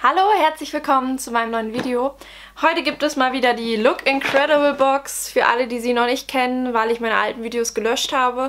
Hallo, herzlich willkommen zu meinem neuen Video. Heute gibt es mal wieder die Look Incredible Box für alle, die sie noch nicht kennen, weil ich meine alten Videos gelöscht habe.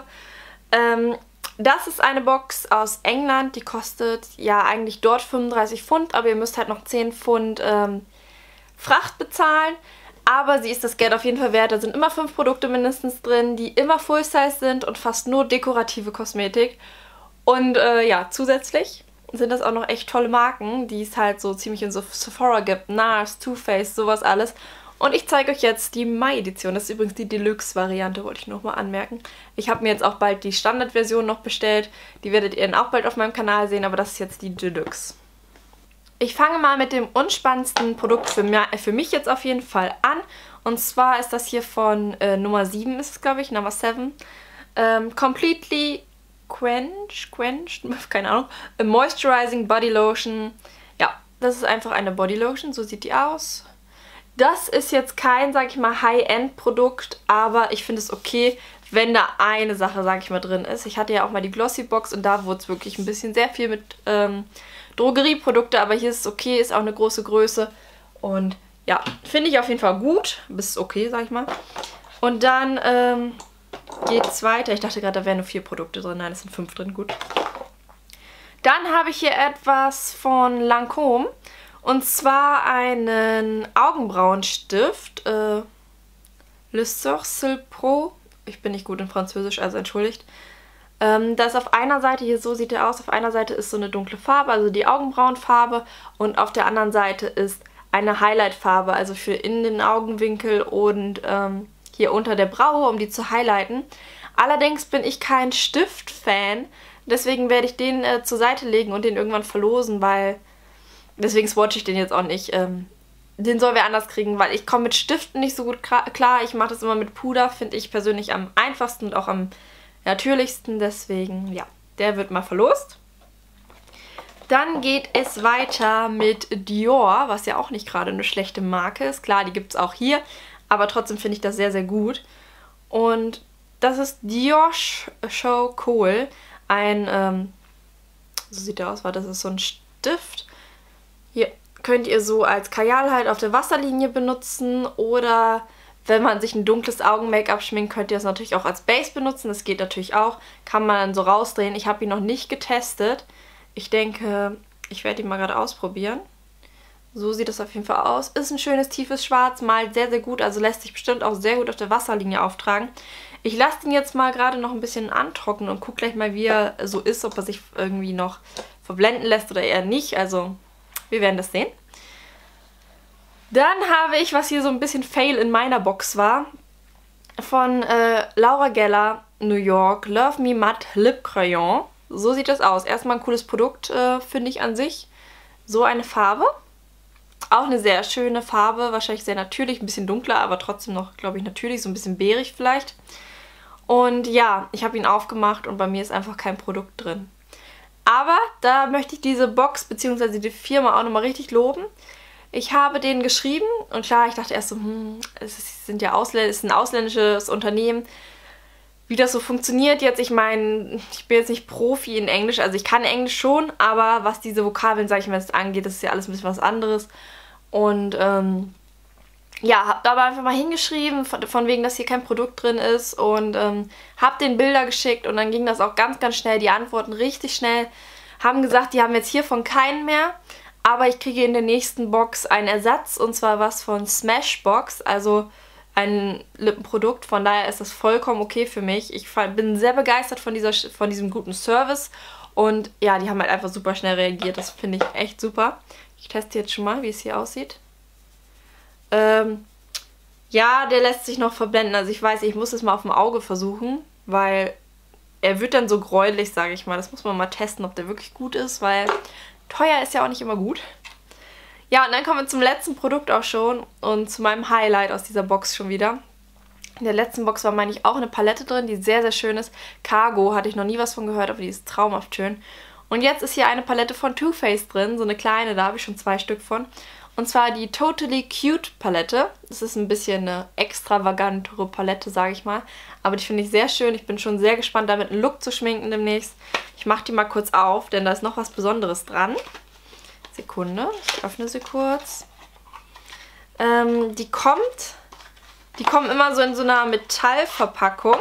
Das ist eine Box aus England, die kostet ja eigentlich dort 35 Pfund, aber ihr müsst halt noch 10 Pfund Fracht bezahlen. Aber sie ist das Geld auf jeden Fall wert. Da sind immer 5 Produkte mindestens drin, die immer Full-Size sind und fast nur dekorative Kosmetik. Und ja, zusätzlich sind das auch noch echt tolle Marken, die es halt so ziemlich in so Sephora gibt. NARS, Too Faced, sowas alles. Und ich zeige euch jetzt die Mai-Edition. Das ist übrigens die Deluxe-Variante, wollte ich nochmal anmerken. Ich habe mir jetzt auch bald die Standard-Version noch bestellt. Die werdet ihr dann auch bald auf meinem Kanal sehen, aber das ist jetzt die Deluxe. Ich fange mal mit dem unspannendsten Produkt für mich jetzt auf jeden Fall an. Und zwar ist das hier von Nummer 7, ist es glaube ich, Nummer 7. Completely Quenched, keine Ahnung, a Moisturizing Body Lotion. Ja, das ist einfach eine Body Lotion, so sieht die aus. Das ist jetzt kein, sag ich mal, High-End-Produkt, aber ich finde es okay, wenn da eine Sache, sag ich mal, drin ist. Ich hatte ja auch mal die Glossy-Box und da wurde es wirklich ein bisschen sehr viel mit Drogerieprodukte, aber hier ist es okay, ist auch eine große Größe und ja, finde ich auf jeden Fall gut, bis okay, sag ich mal. Und dann geht's weiter. Ich dachte gerade, da wären nur 4 Produkte drin. Nein, es sind 5 drin. Gut. Dann habe ich hier etwas von Lancôme. Und zwar einen Augenbrauenstift. Le Sourcil Pro. Ich bin nicht gut in Französisch, also entschuldigt. Das ist auf einer Seite, hier so sieht er aus, auf einer Seite ist so eine dunkle Farbe, also die Augenbrauenfarbe. Und auf der anderen Seite ist eine Highlight-Farbe, also für in den Augenwinkel und hier unter der Braue, um die zu highlighten. Allerdings bin ich kein Stift-Fan, deswegen werde ich den zur Seite legen und den irgendwann verlosen, weil deswegen swatche ich den jetzt auch nicht. Den soll wer anders kriegen, weil ich komme mit Stiften nicht so gut klar. Ich mache das immer mit Puder, finde ich persönlich am einfachsten und auch am natürlichsten. Deswegen, ja, der wird mal verlost. Dann geht es weiter mit Dior, was ja auch nicht gerade eine schlechte Marke ist. Klar, die gibt es auch hier. Aber trotzdem finde ich das sehr, sehr gut. Und das ist Dior Show Kohl. Ein, so sieht der aus, das ist so ein Stift. Hier könnt ihr so als Kajal halt auf der Wasserlinie benutzen. Oder wenn man sich ein dunkles Augen-Make-up schminkt, könnt ihr das natürlich auch als Base benutzen. Das geht natürlich auch. Kann man dann so rausdrehen. Ich habe ihn noch nicht getestet. Ich denke, ich werde ihn mal gerade ausprobieren. So sieht es auf jeden Fall aus. Ist ein schönes, tiefes Schwarz, malt sehr, sehr gut. Also lässt sich bestimmt auch sehr gut auf der Wasserlinie auftragen. Ich lasse den jetzt mal gerade noch ein bisschen antrocknen und gucke gleich mal, wie er so ist. Ob er sich irgendwie noch verblenden lässt oder eher nicht. Also, wir werden das sehen. Dann habe ich, was hier so ein bisschen Fail in meiner Box war, von Laura Geller, New York, Love Me Matte Lip Crayon. So sieht das aus. Erstmal ein cooles Produkt, finde ich an sich. So eine Farbe. Auch eine sehr schöne Farbe, wahrscheinlich sehr natürlich, ein bisschen dunkler, aber trotzdem noch, glaube ich, natürlich, so ein bisschen beerig vielleicht. Und ja, ich habe ihn aufgemacht und bei mir ist einfach kein Produkt drin. Aber da möchte ich diese Box bzw. die Firma auch nochmal richtig loben. Ich habe denen geschrieben und klar, ich dachte erst so, es ist ein ausländisches Unternehmen. Wie das so funktioniert jetzt, ich meine, ich bin jetzt nicht Profi in Englisch, also ich kann Englisch schon, aber was diese Vokabeln, sage ich mal, angeht, das ist ja alles ein bisschen was anderes. Und ja, habe da aber einfach mal hingeschrieben, von wegen, dass hier kein Produkt drin ist und habe den Bilder geschickt und dann ging das auch ganz, ganz schnell, die Antworten richtig schnell, haben gesagt, die haben jetzt hiervon keinen mehr, aber ich kriege in der nächsten Box einen Ersatz und zwar was von Smashbox, also ein Lippenprodukt, von daher ist das vollkommen okay für mich. Ich bin sehr begeistert von diesem guten Service und ja, die haben halt einfach super schnell reagiert. Das finde ich echt super. Ich teste jetzt schon mal, wie es hier aussieht. Ja, der lässt sich noch verblenden. Also ich weiß, ich muss es mal auf dem Auge versuchen, weil er wird dann so gräulich, sage ich mal. Das muss man mal testen, ob der wirklich gut ist, weil teuer ist ja auch nicht immer gut. Ja, und dann kommen wir zum letzten Produkt auch schon und zu meinem Highlight aus dieser Box schon wieder. In der letzten Box war, meine ich, auch eine Palette drin, die sehr, sehr schön ist. Cargo, hatte ich noch nie was von gehört, aber die ist traumhaft schön. Und jetzt ist hier eine Palette von Too Faced drin, so eine kleine, da habe ich schon 2 Stück von. Und zwar die Totally Cute Palette. Das ist ein bisschen eine extravagantere Palette, sage ich mal. Aber die finde ich sehr schön. Ich bin schon sehr gespannt, damit einen Look zu schminken demnächst. Ich mache die mal kurz auf, denn da ist noch was Besonderes dran. Sekunde, ich öffne sie kurz. Die kommen immer so in so einer Metallverpackung.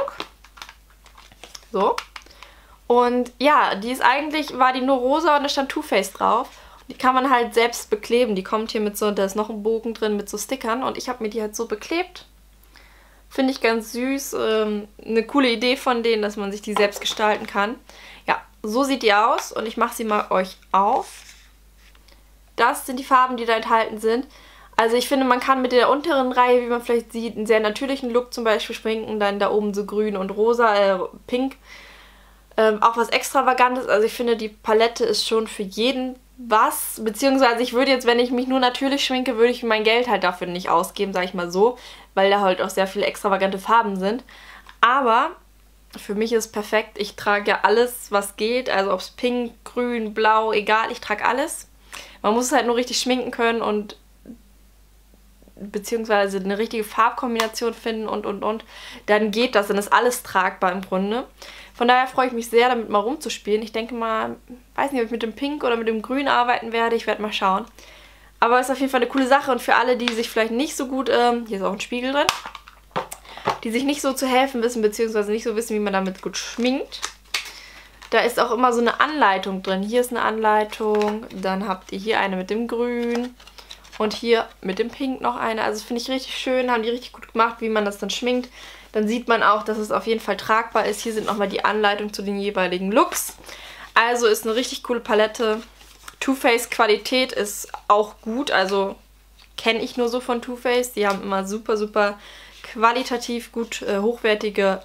So. Und ja, war die nur rosa und da stand Too Faced drauf. Die kann man halt selbst bekleben. Die kommt hier mit so, da ist noch ein Bogen drin mit so Stickern und ich habe mir die halt so beklebt. Finde ich ganz süß. Eine coole Idee von denen, dass man sich die selbst gestalten kann. Ja, so sieht die aus und ich mache sie mal euch auf. Das sind die Farben, die da enthalten sind. Also ich finde, man kann mit der unteren Reihe, wie man vielleicht sieht, einen sehr natürlichen Look zum Beispiel schminken. Dann da oben so grün und rosa, pink. Auch was Extravagantes. Also ich finde, die Palette ist schon für jeden was. Beziehungsweise ich würde jetzt, wenn ich mich nur natürlich schminke, würde ich mein Geld halt dafür nicht ausgeben, sage ich mal so. Weil da halt auch sehr viele extravagante Farben sind. Aber für mich ist es perfekt. Ich trage ja alles, was geht. Also ob es pink, grün, blau, egal. Ich trage alles. Man muss es halt nur richtig schminken können und beziehungsweise eine richtige Farbkombination finden und. Dann geht das, dann ist alles tragbar im Grunde. Von daher freue ich mich sehr, damit mal rumzuspielen. Ich denke mal, weiß nicht, ob ich mit dem Pink oder mit dem Grün arbeiten werde. Ich werde mal schauen. Aber es ist auf jeden Fall eine coole Sache und für alle, die sich vielleicht nicht so gut, hier ist auch ein Spiegel drin, die sich nicht so zu helfen wissen, beziehungsweise nicht so wissen, wie man damit gut schminkt. Da ist auch immer so eine Anleitung drin. Hier ist eine Anleitung, dann habt ihr hier eine mit dem Grün und hier mit dem Pink noch eine. Also das finde ich richtig schön, haben die richtig gut gemacht, wie man das dann schminkt. Dann sieht man auch, dass es auf jeden Fall tragbar ist. Hier sind nochmal die Anleitungen zu den jeweiligen Looks. Also ist eine richtig coole Palette. Too Faced Qualität ist auch gut, also kenne ich nur so von Too Faced. Die haben immer super, super qualitativ gut hochwertige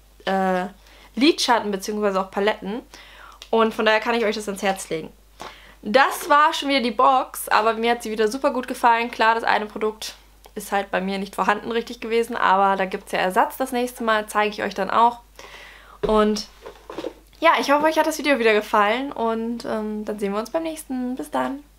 Lidschatten bzw. auch Paletten. Und von daher kann ich euch das ans Herz legen. Das war schon wieder die Box, aber mir hat sie wieder super gut gefallen. Klar, das eine Produkt ist halt bei mir nicht vorhanden richtig gewesen, aber da gibt es ja Ersatz das nächste Mal, zeige ich euch dann auch. Und ja, ich hoffe, euch hat das Video wieder gefallen und dann sehen wir uns beim nächsten. Bis dann!